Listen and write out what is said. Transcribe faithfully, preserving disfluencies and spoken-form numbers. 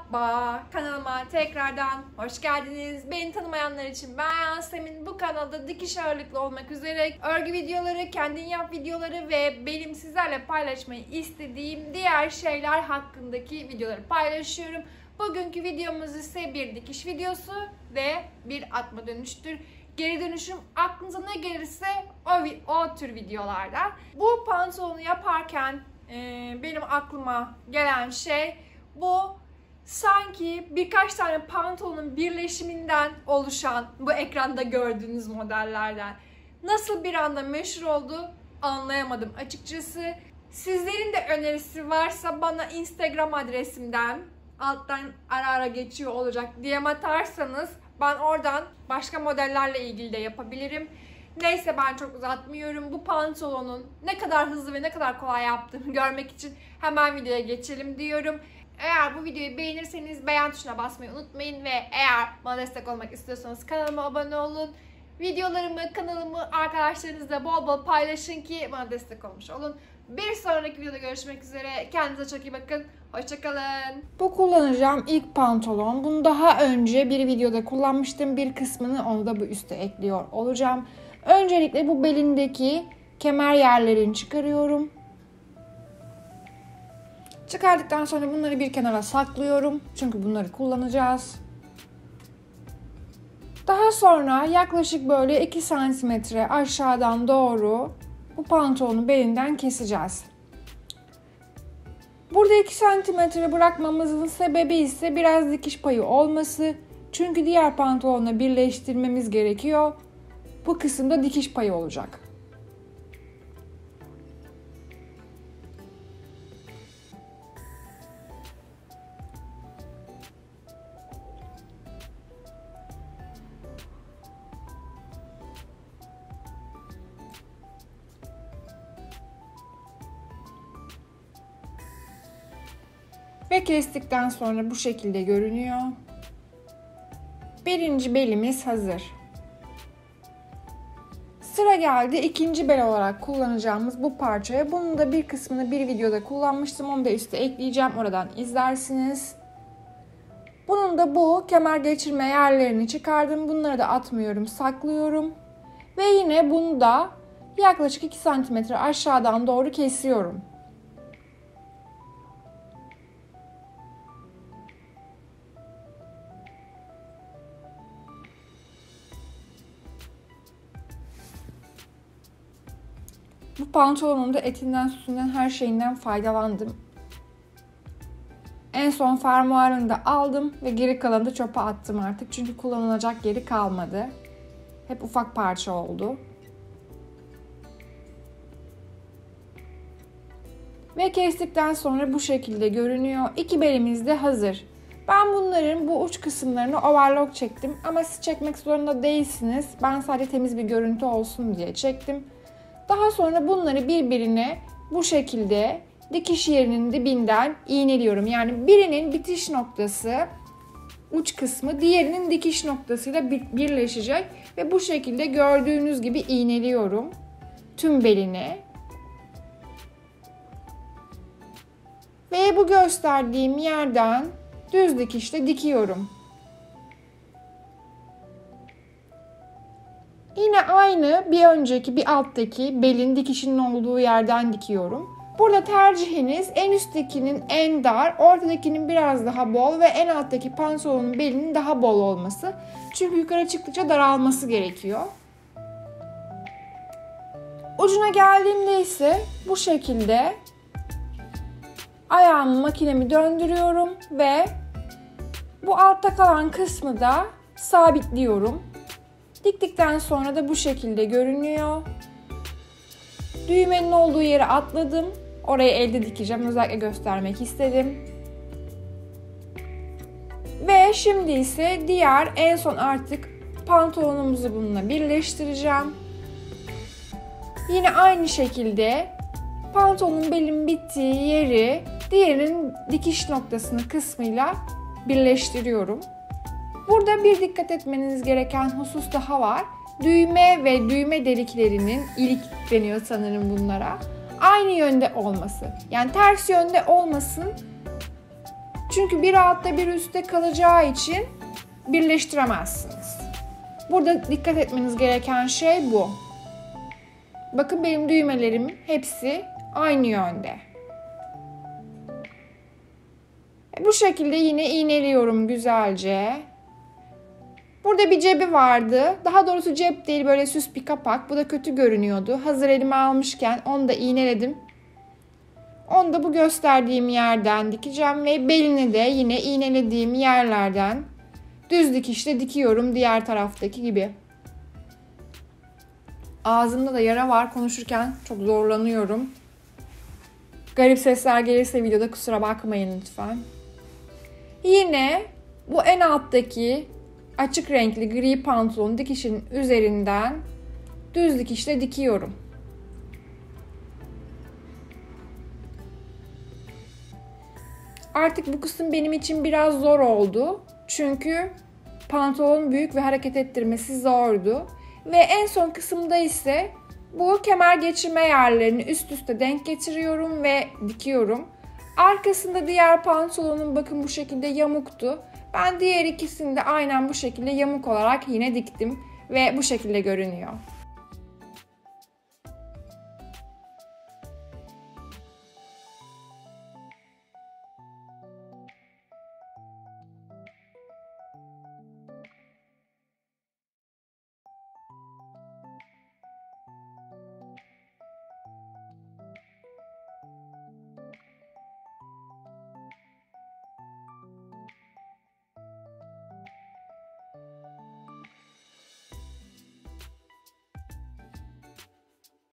Merhaba, kanalıma tekrardan hoş geldiniz. Beni tanımayanlar için ben Yasemin. Bu kanalda dikiş ağırlıklı olmak üzere örgü videoları, kendin yap videoları ve benim sizlerle paylaşmayı istediğim diğer şeyler hakkındaki videoları paylaşıyorum. Bugünkü videomuz ise bir dikiş videosu ve bir atma dönüştür. Geri dönüşüm, aklınıza ne gelirse o, o tür videolarda. Bu pantolonu yaparken e, benim aklıma gelen şey bu. Sanki birkaç tane pantolonun birleşiminden oluşan bu ekranda gördüğünüz modellerden. Nasıl bir anda meşhur oldu anlayamadım açıkçası. Sizlerin de önerisi varsa bana Instagram adresimden, alttan ara ara geçiyor olacak, D M atarsanız ben oradan başka modellerle ilgili de yapabilirim. Neyse, ben çok uzatmıyorum. Bu pantolonun ne kadar hızlı ve ne kadar kolay yaptığımı görmek için hemen videoya geçelim diyorum. Eğer bu videoyu beğenirseniz beğen tuşuna basmayı unutmayın ve eğer bana destek olmak istiyorsanız kanalıma abone olun. Videolarımı, kanalımı arkadaşlarınızla bol bol paylaşın ki bana destek olmuş olun. Bir sonraki videoda görüşmek üzere. Kendinize çok iyi bakın. Hoşçakalın. Bu kullanacağım ilk pantolon. Bunu daha önce bir videoda kullanmıştım. Bir kısmını onu da bu üste ekliyor olacağım. Öncelikle bu belindeki kemer yerlerini çıkarıyorum. Çıkardıktan sonra bunları bir kenara saklıyorum. Çünkü bunları kullanacağız. Daha sonra yaklaşık böyle iki santimetre aşağıdan doğru bu pantolonu belinden keseceğiz. Burada iki santimetre bırakmamızın sebebi ise biraz dikiş payı olması. Çünkü diğer pantolonla birleştirmemiz gerekiyor. Bu kısımda dikiş payı olacak. Ve kestikten sonra bu şekilde görünüyor. Birinci belimiz hazır. Sıra geldi ikinci bel olarak kullanacağımız bu parçaya. Bunun da bir kısmını bir videoda kullanmıştım. Onu da üste ekleyeceğim. Oradan izlersiniz. Bunun da bu kemer geçirme yerlerini çıkardım. Bunları da atmıyorum, saklıyorum. Ve yine bunu da yaklaşık iki santimetre aşağıdan doğru kesiyorum. Bu pantolonun da etinden, sütünden, her şeyinden faydalandım. En son fermuarını da aldım ve geri kalanı da çöpe attım artık. Çünkü kullanılacak yeri kalmadı. Hep ufak parça oldu. Ve kestikten sonra bu şekilde görünüyor. İki belimiz de hazır. Ben bunların bu uç kısımlarını overlock çektim. Ama siz çekmek zorunda değilsiniz. Ben sadece temiz bir görüntü olsun diye çektim. Daha sonra bunları birbirine bu şekilde dikiş yerinin dibinden iğneliyorum. Yani birinin bitiş noktası uç kısmı diğerinin dikiş noktasıyla birleşecek. Ve bu şekilde gördüğünüz gibi iğneliyorum tüm beline. Ve bu gösterdiğim yerden düz dikişle dikiyorum. Yine aynı bir önceki bir alttaki belin dikişinin olduğu yerden dikiyorum. Burada tercihiniz en üsttekinin en dar, ortadakinin biraz daha bol ve en alttaki pantolonun belinin daha bol olması. Çünkü yukarı çıktıkça daralması gerekiyor. Ucuna geldiğimde ise bu şekilde ayağımı makinemi döndürüyorum ve bu altta kalan kısmı da sabitliyorum. Diktikten sonra da bu şekilde görünüyor. Düğmenin olduğu yere atladım. Orayı elde dikeceğim. Özellikle göstermek istedim. Ve şimdi ise diğer en son artık pantolonumuzu bununla birleştireceğim. Yine aynı şekilde pantolonun belin bittiği yeri diğerinin dikiş noktasını kısmıyla birleştiriyorum. Burada bir dikkat etmeniz gereken husus daha var. Düğme ve düğme deliklerinin, ilik deniyor sanırım bunlara, aynı yönde olması. Yani ters yönde olmasın. Çünkü bir altta bir üstte kalacağı için birleştiremezsiniz. Burada dikkat etmeniz gereken şey bu. Bakın benim düğmelerim hepsi aynı yönde. Bu şekilde yine iğneliyorum güzelce. Burada bir cebi vardı. Daha doğrusu cep değil, böyle süs bir kapak. Bu da kötü görünüyordu. Hazır elime almışken onu da iğneledim. Onu da bu gösterdiğim yerden dikeceğim ve belini de yine iğnelediğim yerlerden düz dikişle dikiyorum diğer taraftaki gibi. Ağzımda da yara var, konuşurken çok zorlanıyorum. Garip sesler gelirse videoda kusura bakmayın lütfen. Yine bu en alttaki açık renkli gri pantolon dikişin üzerinden düz dikişle dikiyorum. Artık bu kısım benim için biraz zor oldu. Çünkü pantolon büyük ve hareket ettirmesi zordu. Ve en son kısımda ise bu kemer geçirme yerlerini üst üste denk getiriyorum ve dikiyorum. Arkasında diğer pantolonun bakın bu şekilde yamuktu. Ben diğer ikisini de aynen bu şekilde yamuk olarak yine diktim ve bu şekilde görünüyor.